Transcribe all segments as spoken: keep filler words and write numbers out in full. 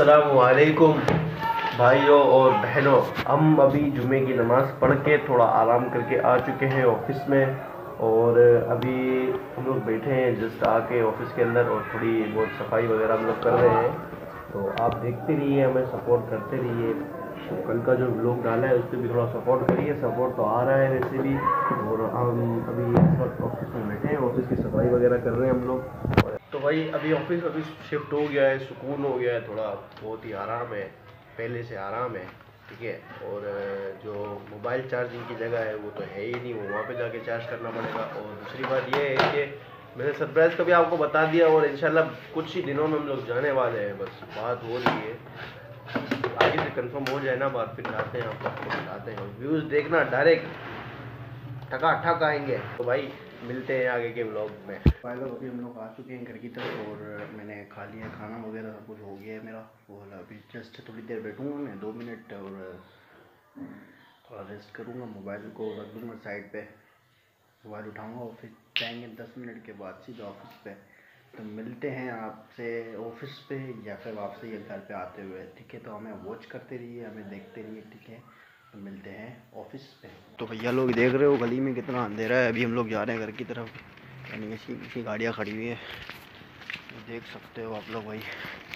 अस्सलामुअलैकुम भाइयों और बहनों, हम अभी जुमे की नमाज़ पढ़ के थोड़ा आराम करके आ चुके हैं ऑफिस में। और अभी हम लोग बैठे हैं जस्ट आके ऑफिस के अंदर, और थोड़ी बहुत सफाई वगैरह हम लोग कर रहे हैं। तो आप देखते रहिए, हमें सपोर्ट करते रहिए। तो कल का जो व्लॉग डाला है उस पर भी थोड़ा सपोर्ट करिए, सपोर्ट तो आ रहा है वैसे भी। और हम अभी इस वक्त ऑफिस में बैठे हैं, ऑफिस की सफाई वगैरह कर रहे हैं हम लोग। तो भाई अभी ऑफिस अभी शिफ्ट हो गया है, सुकून हो गया है, थोड़ा बहुत ही आराम है, पहले से आराम है, ठीक है। और जो मोबाइल चार्जिंग की जगह है वो तो है ही नहीं, वो वहाँ पे जाके चार्ज करना पड़ेगा। और दूसरी बात ये है कि मैंने सरप्राइज़ कभी आपको बता दिया, और इंशाल्लाह कुछ ही दिनों में हम लोग जाने वाले हैं, बस बात हो रही है। आगे से कंफर्म हो जाए ना बात, फिर आते हैं आपको बताते हैं। व्यूज़ देखना डायरेक्ट ठका ठक आएंगे। तो भाई मिलते हैं आगे के व्लॉग में। भाई लोग अभी हम लोग आ चुके हैं घर की तरफ, और मैंने खा लिया खाना वगैरह, सब कुछ हो गया है मेरा। और अभी जस्ट थोड़ी देर बैठूँगा मैं, दो मिनट, और थोड़ा रेस्ट करूँगा, मोबाइल को रख दूँगा साइड पे, मोबाइल उठाऊँगा और फिर जाएंगे दस मिनट के बाद सीधा ऑफिस पे। तो मिलते हैं आपसे ऑफिस पे, या फिर आपसे ये घर पे आते हुए, ठीक है। तो हमें वॉच करते रहिए, हमें देखते रहिए, ठीक है। तो मिलते हैं ऑफिस पे। तो भैया लोग देख रहे हो गली में कितना अंधेरा है, अभी हम लोग जा रहे हैं घर की तरफ, यानी किसी किसी गाड़ियाँ खड़ी हुई है, देख सकते हो आप लोग भाई।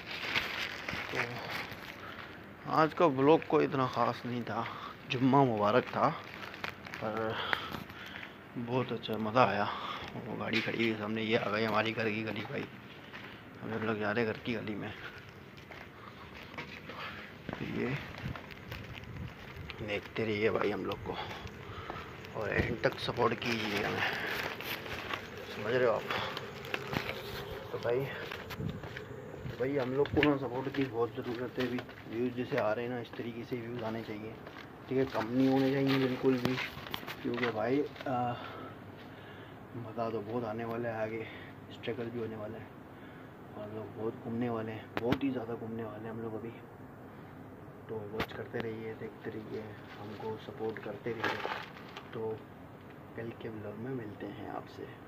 तो आज का व्लॉग कोई इतना ख़ास नहीं था, जुम्मा मुबारक था, पर बहुत अच्छा मज़ा आया। वो गाड़ी खड़ी है सामने, ये आ गई हमारी घर की गली भाई। हम लोग जा रहे हैं घर की गली में, ये देखते रहिए भाई हम लोग को, और एंड तक सपोर्ट कीजिए हमें, समझ रहे हो आप। तो भाई तो भाई हम लोग को ना सपोर्ट की बहुत ज़रूरत है। भी व्यूज़ जैसे आ रहे हैं ना, इस तरीके से व्यूज़ आने चाहिए, ठीक है। कम नहीं होने चाहिए बिल्कुल भी, क्योंकि भाई मज़ा तो बहुत आने वाला है, आगे स्ट्रगल भी होने वाला है, और लोग बहुत घूमने वाले हैं, बहुत ही ज़्यादा घूमने वाले हैं हम लोग अभी। तो वॉच करते रहिए, देखते रहिए, हमको सपोर्ट करते रहिए। तो कल के व्लॉग में मिलते हैं आपसे।